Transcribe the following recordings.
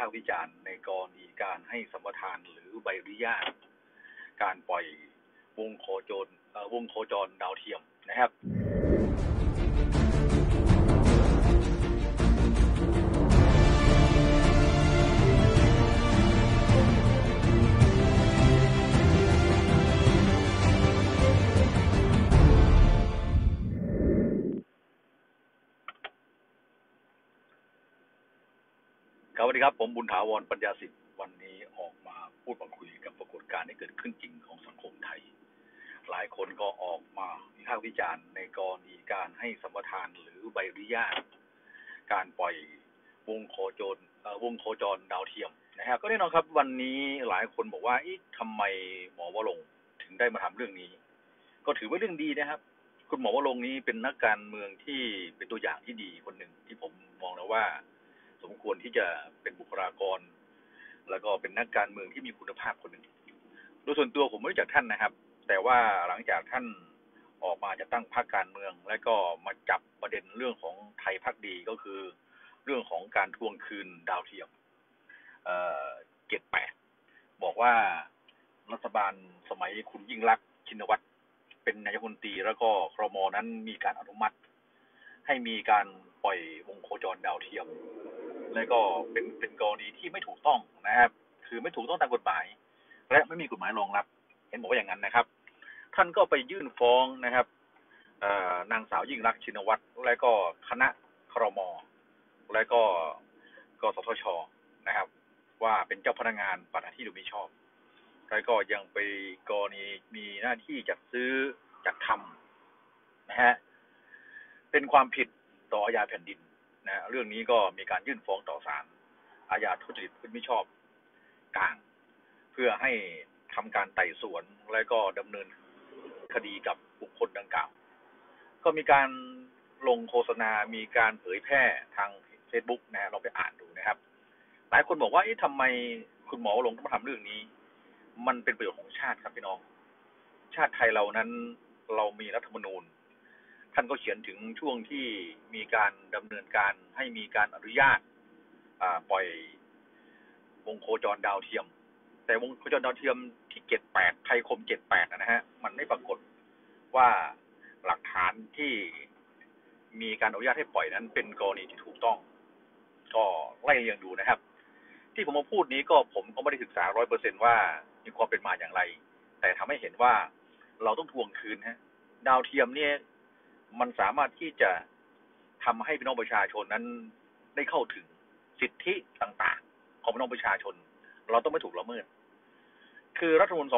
ากษ์วิจารณ์ในกรณีการให้สัมปทานหรือใบอนุญาตการปล่อยวงโคจรดาวเทียมนะครับสวัสดีครับผมบุญถาวรปัญญาสิทธิ์วันนี้ออกมาพูดมาคุยกับปรากฏการณ์ที่เกิดขึ้นจริงของสังคมไทยหลายคนก็ออกมาวิพากษ์วิจารณ์ในกรณีการให้สัมปทานหรือใบอนุญาตการปล่อยวงโคจรดาวเทียมนะครับก็แน่นอนครับวันนี้หลายคนบอกว่าทำไมหมอวรงค์ถึงได้มาทำเรื่องนี้ก็ถือว่าเรื่องดีนะครับคุณหมอวรงค์นี้เป็นนักการเมืองที่เป็นตัวอย่างที่ดีคนหนึ่งที่ผมมองนะว่าสมควรที่จะเป็นบุคลากรแล้วก็เป็นนักการเมืองที่มีคุณภาพคนหนึ่งโดยส่วนตัวผมไม่รู้จักท่านนะครับแต่ว่าหลังจากท่านออกมาจะตั้งพรรคการเมืองและก็มาจับประเด็นเรื่องของไทยพักดีก็คือเรื่องของการทวงคืนดาวเทียม78บอกว่ารัฐบาลสมัยคุณยิ่งลักษณ์ชินวัตรเป็นนายกรัฐมนตรีแล้วก็ครม.นั้นมีการอนุมัติให้มีการปล่อยวงโคจรดาวเทียมและก็เป็นกรณีที่ไม่ถูกต้องนะครับคือไม่ถูกต้องตามกฎหมายและไม่มีกฎหมายรองรับเห็นบอกว่าอย่างนั้นนะครับท่านก็ไปยื่นฟ้องนะครับนางสาวยิ่งลักษณ์ชินวัตรและก็คณะครม.และก็กสทช.นะครับว่าเป็นเจ้าพนักงานปฏิบัติหน้าที่โดยมิชอบแล้วก็ยังไปกรณีมีหน้าที่จัดซื้อจัดทำนะฮะเป็นความผิดต่ออาญาแผ่นดินนะเรื่องนี้ก็มีการยื่นฟ้องต่อศาลอาญาทุจริตประพฤติมิชอบกลางเพื่อให้ทำการไต่สวนและก็ดำเนินคดีกับบุคคลดังกล่าวก็มีการลงโฆษณามีการเผยแพร่ทาง Facebook นะเราไปอ่านดูนะครับหลายคนบอกว่าทำไมคุณหมอลงต้องมาทำเรื่องนี้มันเป็นประโยชน์ของชาติครับพี่น้องชาติไทยเรานั้นเรามีรัฐธรรมนูญท่านก็เขียนถึงช่วงที่มีการดำเนินการให้มีการอนุญาตปล่อยวงโคจรดาวเทียมแต่วงโคจรดาวเทียมที่78ไทยคม78นะฮะมันไม่ปรากฏว่าหลักฐานที่มีการอนุญาตให้ปล่อยนั้นเป็นกรณีที่ถูกต้องก็ไล่เรียงดูนะครับที่ผมมาพูดนี้ก็ผมก็ไม่ได้ศึกษา 100% ว่ามีความเป็นมาอย่างไรแต่ทำให้เห็นว่าเราต้องทวงคืนฮะดาวเทียมเนี่ยมันสามารถที่จะทำให้พี่น้องประชาชนนั้นได้เข้าถึงสิทธิต่างๆของพี่น้องประชาชนเราต้องไม่ถูกละเมิดคือรัฐธรรมนูญ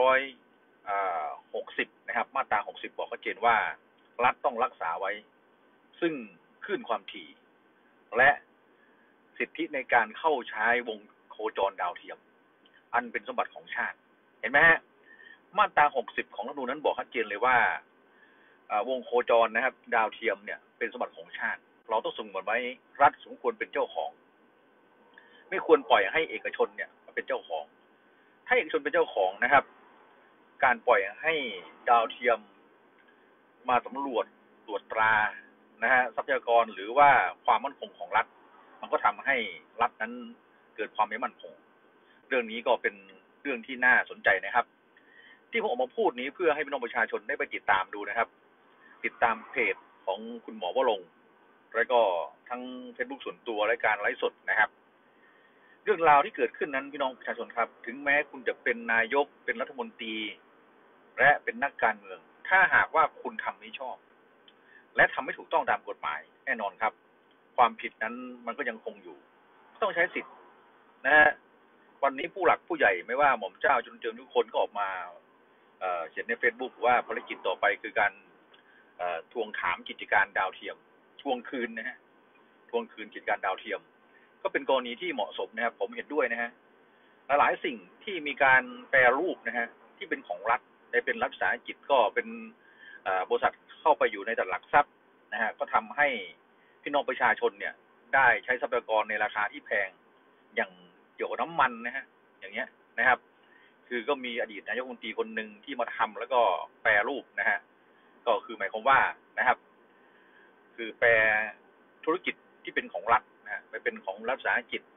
2560 นะครับมาตรา 60 บอกชัดเจนว่ารัฐต้องรักษาไว้ซึ่งคลื่นความถี่และสิทธิในการเข้าใช้วงโคจรดาวเทียมอันเป็นสมบัติของชาติเห็นไหมฮะมาตรา 60 ของรัฐธรรมนูญนั้นบอกชัดเจนเลยว่าวงโคจรนะครับดาวเทียมเนี่ยเป็นสมบัติของชาติเราต้องสงวนไว้รัฐสมควรเป็นเจ้าของไม่ควรปล่อยให้เอกชนเนี่ยเป็นเจ้าของถ้าเอกชนเป็นเจ้าของนะครับการปล่อยให้ดาวเทียมมาสำรวจตรวจตรานะฮะทรัพยากรหรือว่าความมั่นคงของรัฐมันก็ทำให้รัฐนั้นเกิดความไม่มั่นคงเรื่องนี้ก็เป็นเรื่องที่น่าสนใจนะครับที่ผมออกมาพูดนี้เพื่อให้พี่น้องประชาชนได้ไปติดตามดูนะครับติดตามเพจของคุณหมอวรงค์แล้วก็ทั้ง Facebook ส่วนตัวและการไลฟ์สดนะครับเรื่องราวที่เกิดขึ้นนั้นพี่น้องประชาชนครับถึงแม้คุณจะเป็นนายกเป็นรัฐมนตรีและเป็นนักการเมืองถ้าหากว่าคุณทำไม่ชอบและทำไม่ถูกต้องตามกฎหมายแน่นอนครับความผิดนั้นมันก็ยังคงอยู่ต้องใช้สิทธิ์นะฮะวันนี้ผู้หลักผู้ใหญ่ไม่ว่าหม่อมเจ้าจนเจิมทุกคนก็ออกมาเขียนใน Facebook ว่าภารกิจต่อไปคือการทวงถามกิจการดาวเทียมทวงคืนนะฮะทวงคืนกิจการดาวเทียมก็เป็นกรณีที่เหมาะสมนะครับผมเห็นด้วยนะฮะหลายสิ่งที่มีการแปรรูปนะฮะที่เป็นของรัฐได้เป็นรัฐวิสาหกิจก็เป็นบริษัทเข้าไปอยู่ในตลาดหลักทรัพย์นะฮะก็ทำให้พี่น้องประชาชนเนี่ยได้ใช้ทรัพยากรในราคาที่แพงอย่างเกี่ยวกับน้ำมันนะฮะอย่างเงี้ยนะครับคือก็มีอดีตนายกรัฐมนตรีคนหนึ่งที่มาทำแล้วก็แปรรูปนะฮะก็คือหมายความว่านะครับคือแปรธุรกิจที่เป็นของรัฐนะฮะไปเป็นของรัฐวิสาหกิจ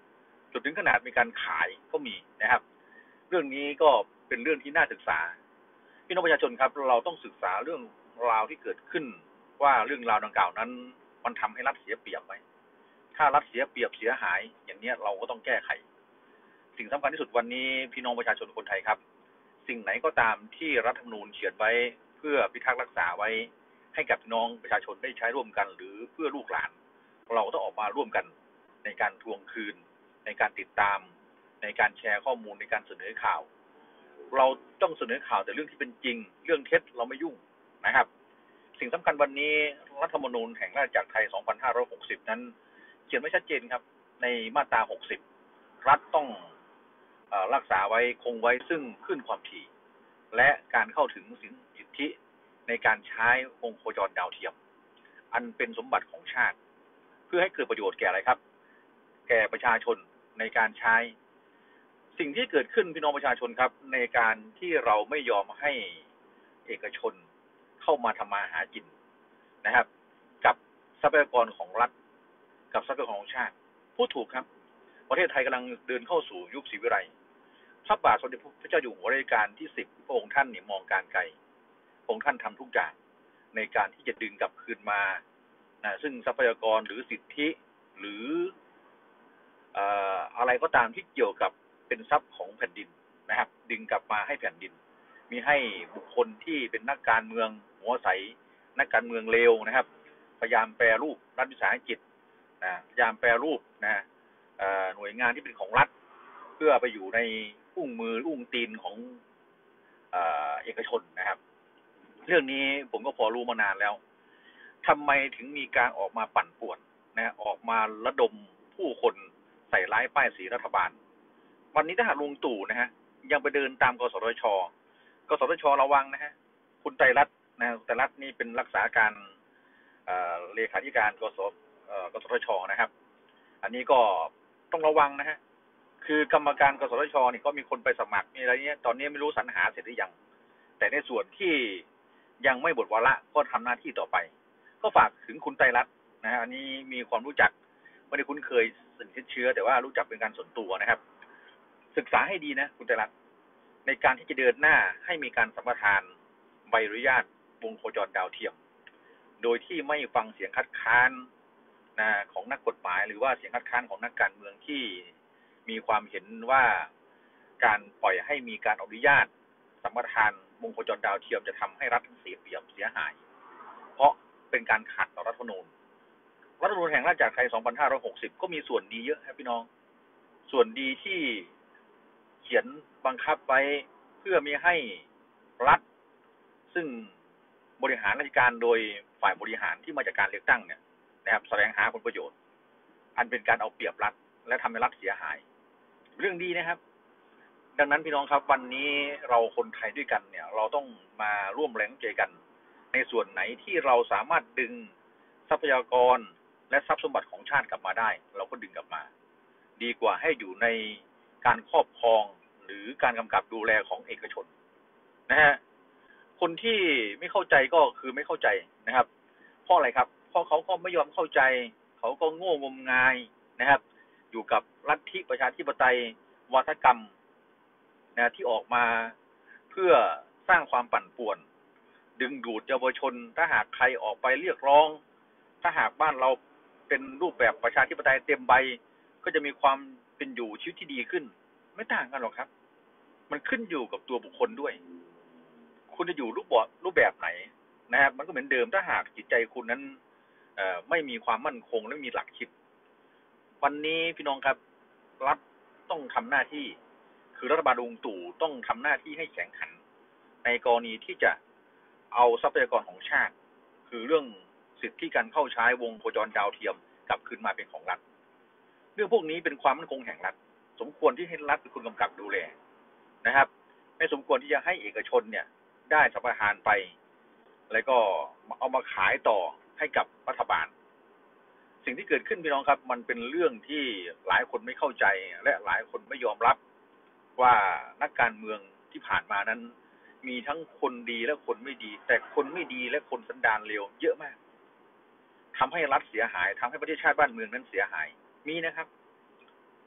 จนถึงขนาดมีการขายก็มีนะครับเรื่องนี้ก็เป็นเรื่องที่น่าศึกษาพี่น้องประชาชนครับเราต้องศึกษาเรื่องราวที่เกิดขึ้นว่าเรื่องราวดังกล่าวนั้นมันทำให้รัฐเสียเปรียบไหมถ้ารัฐเสียเปรียบเสียหายอย่างนี้เราก็ต้องแก้ไขสิ่งสำคัญที่สุดวันนี้พี่น้องประชาชนคนไทยครับสิ่งไหนก็ตามที่รัฐธรรมนูญเขียนไว้เพื่อพิทักษ์รักษาไว้ให้กับพี่น้องประชาชนได้ใช้ร่วมกันหรือเพื่อลูกหลานเราต้องออกมาร่วมกันในการทวงคืนในการติดตามในการแชร์ข้อมูลในการเสนอข่าวเราต้องเสนอข่าวแต่เรื่องที่เป็นจริงเรื่องเท็จเราไม่ยุ่งนะครับสิ่งสำคัญวันนี้รัฐธรรมนูญแห่งราชอาณาจักรไทย 2560 นั้นเขียนไว้ชัดเจนครับในมาตรา 60 รัฐต้องรักษาไว้คงไว้ซึ่งคลื่นความถี่และการเข้าถึงสิทธิในการใช้วงโคจรดาวเทียมอันเป็นสมบัติของชาติเพื่อให้เกิดประโยชน์แก่อะไรครับแก่ประชาชนในการใช้สิ่งที่เกิดขึ้นพี่น้องประชาชนครับในการที่เราไม่ยอมให้เอกชนเข้ามาทำมาหากินนะครับกับทรัพยากรของรัฐกับทรัพยากรของชาติพูดถูกครับประเทศไทยกำลังเดินเข้าสู่ยุคศรีวิไลพระบาทสมเด็จพระเจ้าอยู่หัวรัชกาลที่ 10พระองค์ท่านเนี่ยมองการไกลพระองค์ท่านทำทุกอย่างในการที่จะดึงกลับคืนมาซึ่งทรัพยากรหรือสิทธิหรืออะไรก็ตามที่เกี่ยวกับเป็นทรัพย์ของแผ่นดินนะครับดึงกลับมาให้แผ่นดินมีให้บุคคลที่เป็นนักการเมืองหัวใสนักการเมืองเลวนะครับพยายามแปรรูปรัฐวิสาหกิจพยายามแปรรูปหน่วยงานที่เป็นของรัฐเพื่อไปอยู่ในอุ้งมืออุ้งตีนของเอกชนนะครับเรื่องนี้ผมก็พอรู้มานานแล้วทำไมถึงมีการออกมาปั่นป่วนนะออกมาระดมผู้คนใส่ร้ายป้ายสีรัฐบาลวันนี้ถ้าหากลุงตู่นะฮะยังไปเดินตามกสทช.ระวังนะฮะคุณไตรรัตน์นะไตรรัตน์นี่เป็นรักษาการเลขาธิการกสทช.นะครับอันนี้ก็ต้องระวังนะฮะคือกรรมการกสทช.นี่ก็มีคนไปสมัครมีอะไรเงี้ยตอนนี้ไม่รู้สรรหาเสร็จหรือยังแต่ในส่วนที่ยังไม่หมดวาระก็ทำหน้าที่ต่อไปก็ฝากถึงคุณไตรรัตน์นะฮะอันนี้มีความรู้จักไม่ได้คุ้นเคยสนิทเชื้อแต่ว่ารู้จักเป็นการส่วนตัวนะครับศึกษาให้ดีนะคุณไตรรัตน์ในการที่จะเดินหน้าให้มีการสัมปทานใบอนุญาตวงโคจรดาวเทียมโดยที่ไม่ฟังเสียงคัดค้านของนักกฎหมายหรือว่าเสียงคัดค้านของนักการเมืองที่มีความเห็นว่าการปล่อยให้มีการอนุญาตสัมปทานวงโคจรดาวเทียมจะทำให้รัฐเสียเปรียบเสียหายเพราะเป็นการขัดต่อรัฐธรรมนูญแห่งราชอาณาจักรไทย 2560 ก็มีส่วนดีเยอะครับพี่น้องส่วนดีที่เขียนบังคับไว้เพื่อไม่ให้รัฐซึ่งบริหารราชการโดยฝ่ายบริหารที่มาจากการเลือกตั้งเนี่ยนะครับแสวงหาผลประโยชน์อันเป็นการเอาเปรียบรัฐและทำให้รัฐเสียหายเรื่องดีนะครับดังนั้นพี่น้องครับวันนี้เราคนไทยด้วยกันเนี่ยเราต้องมาร่วมแรงใจกันในส่วนไหนที่เราสามารถดึงทรัพยากรและทรัพย์สมบัติของชาติกลับมาได้เราก็ดึงกลับมาดีกว่าให้อยู่ในการครอบครองหรือการกำกับดูแลของเอกชนนะฮะคนที่ไม่เข้าใจก็คือไม่เข้าใจนะครับเพราะอะไรครับเพราะเขาก็ไม่ยอมเข้าใจเขาก็โง่งมงายนะครับอยู่กับลัทธิประชาธิปไตยวาทกรรมนะที่ออกมาเพื่อสร้างความปั่นป่วนดึงดูดเยาวชนถ้าหากใครออกไปเรียกร้องถ้าหากบ้านเราเป็นรูปแบบประชาธิปไตยเต็มใบก็จะมีความเป็นอยู่ชีวิตที่ดีขึ้นไม่ต่างกันหรอกครับมันขึ้นอยู่กับตัวบุคคลด้วยคุณจะอยู่รูปแบบไหนนะครับมันก็เหมือนเดิมถ้าหากจิตใจคุณนั้นไม่มีความมั่นคงและไม่มีหลักคิดวันนี้พี่น้องครับรัฐต้องทำหน้าที่คือรัฐบาลลุงตู่ต้องทำหน้าที่ให้แข็งขันในกรณีที่จะเอาทรัพยากรของชาติคือเรื่องสิทธิการเข้าใช้วงโคจรดาวเทียมกลับคืนมาเป็นของรัฐเรื่องพวกนี้เป็นความมั่นคงแห่งรัฐสมควรที่ให้รัฐเป็นคนกำกับดูแลนะครับไม่สมควรที่จะให้เอกชนเนี่ยได้สัมปทานไปแล้วก็เอามาขายต่อให้กับรัฐบาลสิ่งที่เกิดขึ้นพี่น้องครับมันเป็นเรื่องที่หลายคนไม่เข้าใจและหลายคนไม่ยอมรับว่านักการเมืองที่ผ่านมานั้นมีทั้งคนดีและคนไม่ดีแต่คนไม่ดีและคนสันดานเลวเยอะมากทำให้รัฐเสียหายทำให้ประเทศชาติบ้านเมืองนั้นเสียหายมีนะครับ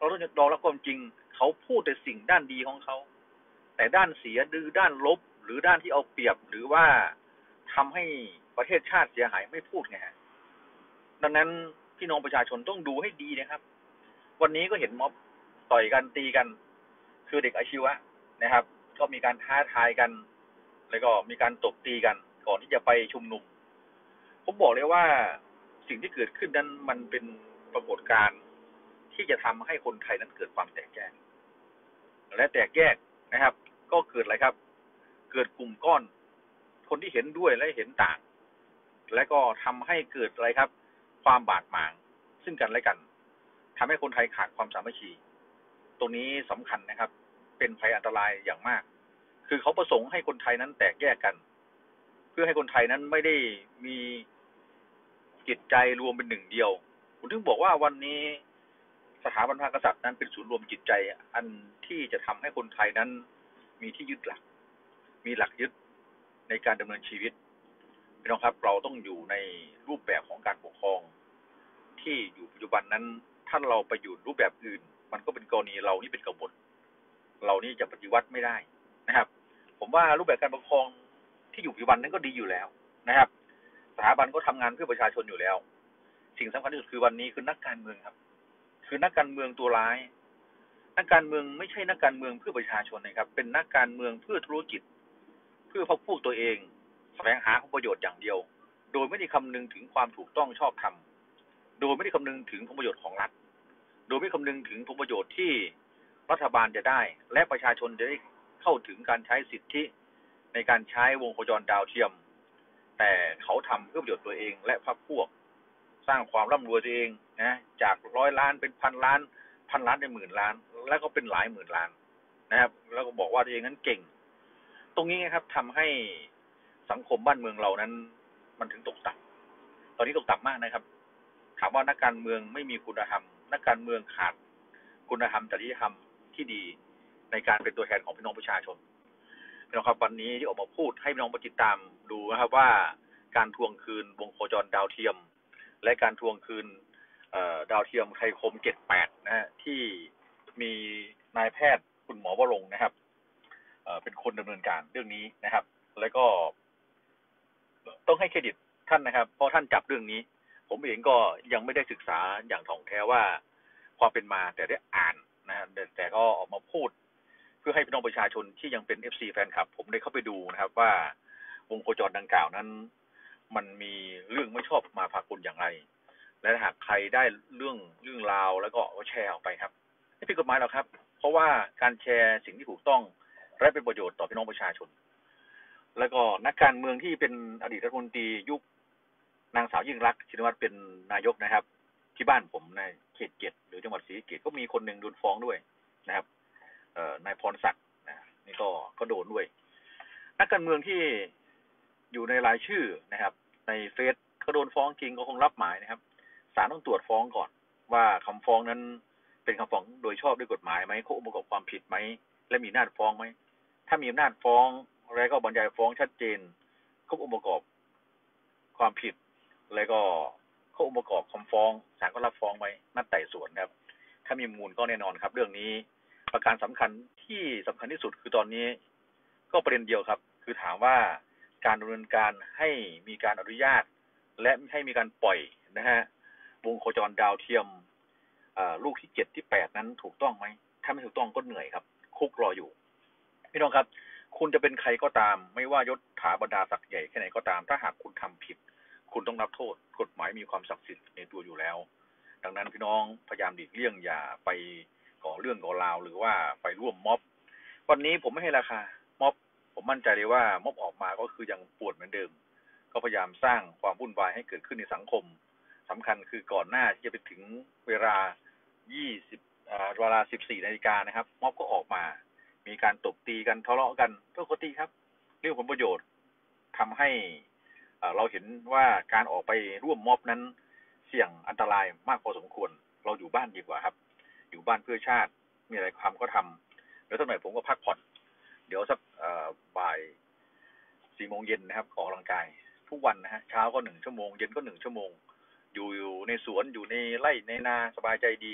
เราต้องยอมรับความจริงเขาพูดแต่สิ่งด้านดีของเขาแต่ด้านเสียหรือด้านลบหรือด้านที่เอาเปรียบหรือว่าทำให้ประเทศชาติเสียหายไม่พูดไงฮะดังนั้นพี่น้องประชาชนต้องดูให้ดีนะครับวันนี้ก็เห็นม็อบต่อยกันตีกันคือเด็กอาชีวะนะครับก็มีการท้าทายกันแล้วก็มีการตบตีกันก่อนที่จะไปชุมนุมผมบอกเลยว่าสิ่งที่เกิดขึ้นนั้นมันเป็นปรากฏการณ์ที่จะทำให้คนไทยนั้นเกิดความแตกแยกและแตกแยกนะครับก็เกิดอะไรครับเกิดกลุ่มก้อนคนที่เห็นด้วยและเห็นต่างและก็ทำให้เกิดอะไรครับความบาดหมางซึ่งกันและกันทำให้คนไทยขาดความสามัคคีตรงนี้สำคัญนะครับเป็นภัยอันตรายอย่างมากคือเขาประสงค์ให้คนไทยนั้นแตกแยกกันเพื่อให้คนไทยนั้นไม่ได้มีจิตใจรวมเป็นหนึ่งเดียวผมถึงบอกว่าวันนี้สถาบันพระมหากษัตริย์นั้นเป็นศูนย์รวมจิตใจอันที่จะทำให้คนไทยนั้นมีที่ยึดหลักมีหลักยึดในการดำเนินชีวิตพี่น้องครับเราต้องอยู่ในรูปแบบของการปกครองที่อยู่ปัจจุบันนั้นถ้าเราไปอยู่รูปแบบอื่นมันก็เป็นกรณีเรานี่เป็นกบฏเรานี่จะปฏิวัติไม่ได้นะครับผมว่ารูปแบบการปกครองที่อยู่ปัจจุบันนั้นก็ดีอยู่แล้วนะครับสถาบันก็ทำงานเพื่อประชาชนอยู่แล้วสิ่งสำคัญที่สุดคือวันนี้คือนักการเมืองครับคือนักการเมืองตัวร้ายนักการเมืองไม่ใช่นักการเมืองเพื่อประชาชนนะครับเป็นนักการเมืองเพื่อธุรกิจเพื่อพวกตัวเองแสวงหาผลประโยชน์อย่างเดียวโดยไม่ได้คำนึงถึงความถูกต้องชอบธรรมโดยไม่ได้คำนึงถึงผลประโยชน์ของรัฐโดยไม่คำนึงถึงผลประโยชน์ที่รัฐบาลจะได้และประชาชนจะได้เข้าถึงการใช้สิทธิในการใช้วงโคจรดาวเทียมแต่เขาทำเพื่อประโยชน์ตัวเองและพรรคพวกสร้างความร่ำรวยตัวเองนะจาก100 ล้านเป็น1,000 ล้าน1,000 ล้านเป็น10,000 ล้านแล้วก็เป็นหลายหมื่นล้านนะครับแล้วก็บอกว่าตัวเองนั้นเก่งตรงนี้ครับทำให้สังคมบ้านเมืองเรานั้นมันถึงตกต่ำตอนนี้ตกต่ำมากนะครับถามว่านักการเมืองไม่มีคุณธรรมนักการเมืองขาดคุณธรรมจริยธรรมที่ดีในการเป็นตัวแทนของพี่น้องประชาชนพี่น้องครับวันนี้ที่ออกมาพูดให้พี่น้องมาติดตามดูนะครับว่าการทวงคืนวงโคจรดาวเทียมและการทวงคืนดาวเทียมไทยคม78นะฮะที่มีนายแพทย์คุณหมอวรงค์นะครับเป็นคนดำเนินการเรื่องนี้นะครับแล้วก็ต้องให้เครดิตท่านนะครับเพราะท่านจับเรื่องนี้ผมเองก็ยังไม่ได้ศึกษาอย่างถ่องแท้ว่าความเป็นมาแต่ได้อ่านนะแต่ก็ออกมาพูดเพื่อให้พี่น้องประชาชนที่ยังเป็น FC แฟนคลับผมได้เข้าไปดูนะครับว่าวงโคจรดังกล่าวนั้นมันมีเรื่องไม่ชอบมาพากลอย่างไรและหากใครได้เรื่องราวแล้วก็แชร์ออกไปครับไม่ผิดกฎหมายหรอกครับเพราะว่าการแชร์สิ่งที่ถูกต้องและเป็นประโยชน์ต่อพี่น้องประชาชนแล้วก็นักการเมืองที่เป็นอดีตรัฐมนตรียุคนางสาวยิ่งรักษณ์ชินวัตรเป็นนายกนะครับที่บ้านผมในเขตเจ็ดหรือจังหวัดศรีสะเกษก็มีคนหนึ่งโดนฟ้องด้วยนะครับนายพรศักดิ์นะนี่ก็โดนด้วยนักการเมืองที่อยู่ในรายชื่อนะครับในเฟซก็โดนฟ้องจริงก็คงรับหมายนะครับศาลต้องตรวจฟ้องก่อนว่าคำฟ้องนั้นเป็นคำฟ้องโดยชอบด้วยกฎหมายไหมครบองค์ประกอบความผิดไหมและมีอำนาจฟ้องไหมถ้ามีอำนาจฟ้องแล้วก็บรรยายฟ้องชัดเจนครบองค์ประกอบความผิดแล้วก็ครบองค์ประกอบคำฟ้องศาลก็รับฟ้องไหมนัดไต่สวนครับถ้ามีมูลก็แน่นอนครับเรื่องนี้ประการสำคัญที่สำคัญที่สุดคือตอนนี้ก็ประเด็นเดียวครับคือถามว่าการดำเนินการให้มีการอนุญาตและให้มีการปล่อยนะฮะวงโคจรดาวเทียมลูกที่7ที่8นั้นถูกต้องไหมถ้าไม่ถูกต้องก็เหนื่อยครับคุกรออยู่พี่น้องครับคุณจะเป็นใครก็ตามไม่ว่ายศถาบรรดาศักดิ์ใหญ่แค่ไหนก็ตามถ้าหากคุณทำผิดคุณต้องรับโทษกฎหมายมีความศักดิ์สิทธิ์ในตัวอยู่แล้วดังนั้นพี่น้องพยายามหลีกเลี่ยงอย่าไปก่อเรื่องก่อราวหรือว่าไปร่วมม็อบวันนี้ผมไม่ให้ราคาม็อบผมมั่นใจเลยว่าม็อบออกมาก็คือยังปวดเหมือนเดิมก็พยายามสร้างความวุ่นวายให้เกิดขึ้นในสังคมสำคัญคือก่อนหน้าที่จะไปถึงเวลาเวลา14 นาฬิกานะครับม็อบก็ออกมามีการตบตีกันทะเลาะกันปกติครับเรื่องผลประโยชน์ทำให้เราเห็นว่าการออกไปร่วมม็อบนั้นเสี่ยงอันตรายมากพอสมควรเราอยู่บ้านดีกว่าครับอยู่บ้านเพื่อชาติมีอะไรทำก็ทำแล้วสักหน่อยผมก็พักผ่อนเดี๋ยวสักบ่าย4 โมงเย็นนะครับออกกำลังกายทุกวันนะฮะเช้าก็1 ชั่วโมงเย็นก็1 ชั่วโมงอยู่ในสวนอยู่ในไร่ในนาสบายใจดี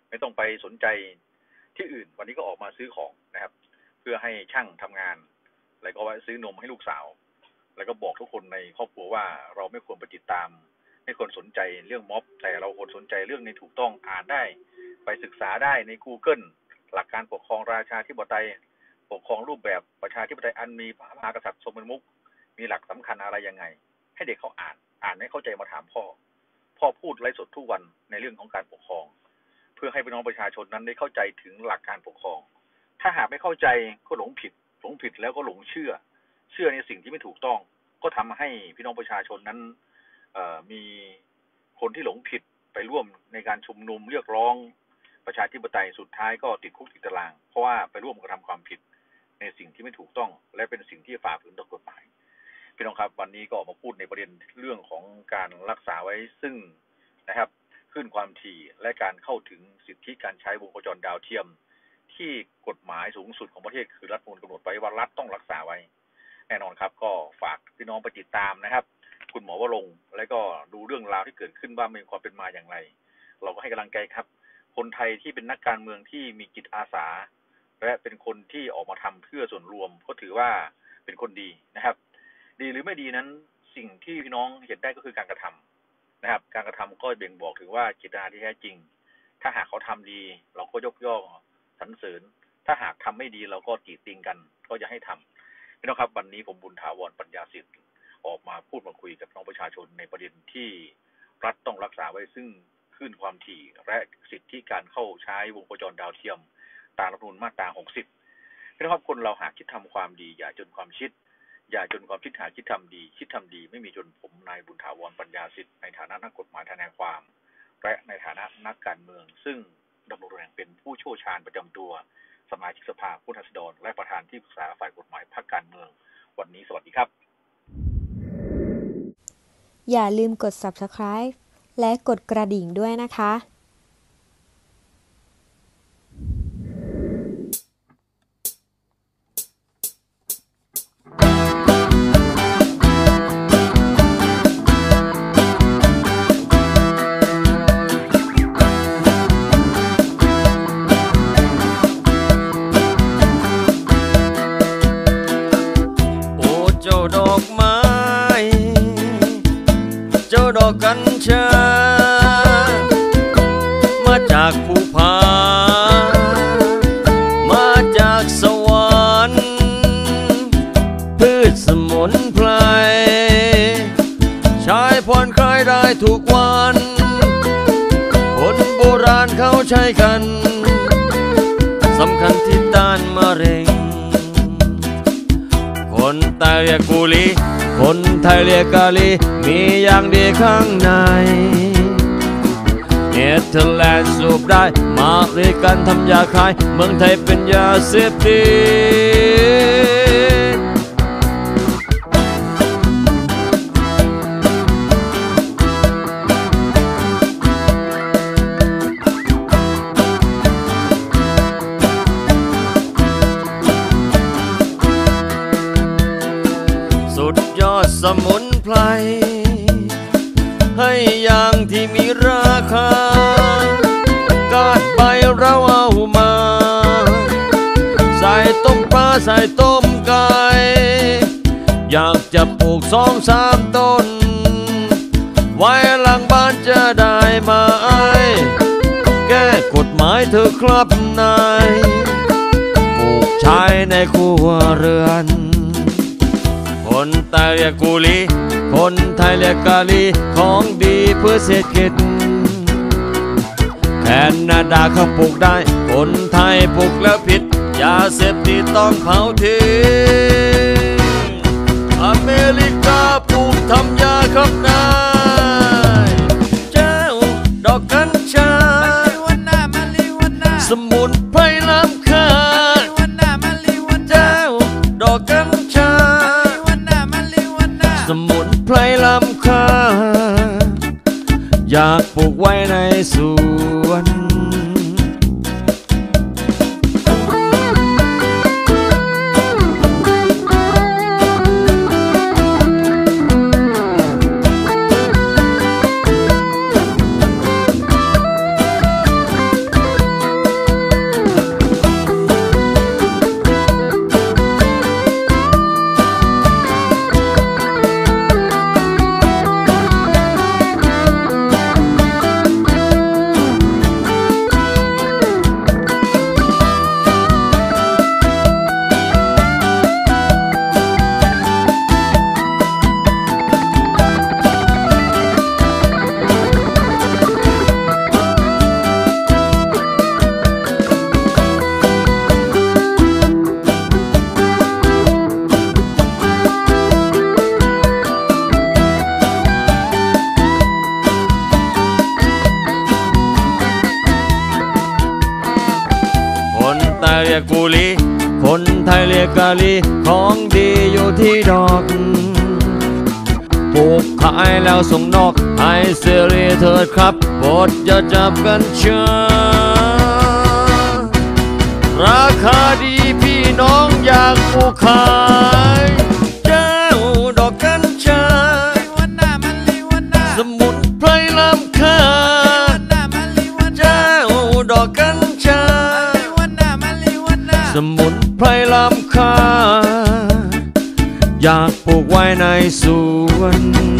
ไม่ต้องไปสนใจที่อื่นวันนี้ก็ออกมาซื้อของนะครับเพื่อให้ช่างทำงานแล้วก็ไว้ซื้อนมให้ลูกสาวแล้วก็บอกทุกคนในครอบครัวว่าเราไม่ควรไปติดตามไม่ควรสนใจเรื่องม็อบแต่เราควรสนใจเรื่องในถูกต้องอ่านได้ไปศึกษาได้ใน Google หลักการปกครองราชาธิปไตยปกครองรูปแบบประชาธิปไตยอันมีพระมหากษัตริย์ทรงเป็นมุขมีหลักสำคัญอะไรยังไงให้เด็กเขาอ่านให้เข้าใจมาถามพ่อพูดไลฟ์สดทุกวันในเรื่องของการปกครองเพื่อให้พี่น้องประชาชนนั้นได้เข้าใจถึงหลักการปกครองถ้าหากไม่เข้าใจก็หลงผิดแล้วก็หลงเชื่อในสิ่งที่ไม่ถูกต้องก็ทำให้พี่น้องประชาชนนั้นมีคนที่หลงผิดไปร่วมในการชุมนุมเรียกร้องประชาธิปไตยสุดท้ายก็ติดคุกติดตารางเพราะว่าไปร่วมกระทำความผิดในสิ่งที่ไม่ถูกต้องและเป็นสิ่งที่ฝ่าฝืนต่อกฎหมายพี่น้องครับวันนี้ก็ออกมาพูดในประเด็นเรื่องของการรักษาไว้ซึ่งนะครับขึ้นความถี่และการเข้าถึงสิทธิการใช้วงโคจรดาวเทียมที่กฎหมายสูงสุดของประเทศคือรัฐธรรมนูญกำหนดไว้ว่ารัฐต้องรักษาไว้แน่นอนครับก็ฝากพี่น้องไปติดตามนะครับคุณหมอวรงค์และก็ดูเรื่องราวที่เกิดขึ้นว่ามีความเป็นมาอย่างไรเราก็ให้กำลังใจครับคนไทยที่เป็นนักการเมืองที่มีจิตอาสาและเป็นคนที่ออกมาทำเพื่อส่วนรวมก็ถือว่าเป็นคนดีนะครับดีหรือไม่ดีนั้นสิ่งที่พี่น้องเห็นได้ก็คือการกระทำนะครับการกระทำก็เบ่งบอกถึงว่าเจตนาที่แท้จริงถ้าหากเขาทำดีเราก็ยกย่องสรรเสริญถ้าหากทำไม่ดีเราก็ติติงกันก็จะให้ทำพี่น้องครับวันนี้ผมบุญถาวรปัญญาสิทธิ์ออกมาพูดมาคุยกับน้องประชาชนในประเด็นที่รัฐต้องรักษาไว้ซึ่งคลื่นความถี่และสิทธิการเข้าใช้วงโคจรดาวเทียมตามรัฐธรรมนูญมาตรา60พี่น้องครับคนเราหากคิดทำความดีอย่าจนความคิดหาคิดทำดีไม่มีจนผมนายบุญถาวรปัญญาสิทธิ์ในฐานะนักกฎหมายทนายความและในฐานะนักการเมืองซึ่งดำรงตำแหน่งเป็นผู้เชี่ยวชาญประจำตัวสมาชิกสภาผู้แทนราษฎรและประธานที่ปรึกษาฝ่ายกฎหมายพรรคการเมืองวันนี้สวัสดีครับอย่าลืมกด Subscribe และกดกระดิ่งด้วยนะคะกัญชามาจากภูผามาจากสวรรค์พืชสมุนไพรใช้ผ่อนคลายได้ทุกวันคนโบราณเขาใช้กันสำคัญที่ต้านมะเร็งคนใต้เรียกกุลีคนไทยเรียกกาลีมีอย่างดีข้างในเนเธอร์แลนด์สูบได้มาเรียกันทำยาขายเมืองไทยเป็นยาเสพติดสุดยอดสมุนไพรให้อย่างที่มีราคาการใบเราเอามาใส่ต้มปลาใส่ต้มไก่อยากจะปลูก2-3 ต้นไว้หลังบ้านจะได้ไหมแก้กฎหมายเถอะครับนายปลูกใช้ในครัวเรือนคนใต้เรียกกุลีคนไทยเรียกกาลีของดีเพื่อเศรษฐกิจแคนาดาเขาปลูกได้คนไทยปลูกแล้วผิดยาเสพติดต้องเผาทิ้งอเมริกาปลูกทำยาครับนายเจ้าดอกกัญชาสมุนไพรล้ำค่าเจ้าดอกกัญชาสมุนไพรล้ำค่าอยากปลูกไว้ในสวนต้เรียกกุลีคนไทยเรียกกะลีของดีอยู่ที่ดอกปลูกขายแล้วส่งนอกให้เสรีเถิดครับโปรดอย่าจับกันเชื่อราคาดีพี่น้องอยากปลูกขายเจ้าดอกกัญชาสมุนไพรล้ำค่าเจ้าดอกกัญชาสมุนไพรล้ำค่าอยากปลูกไว้ในสวน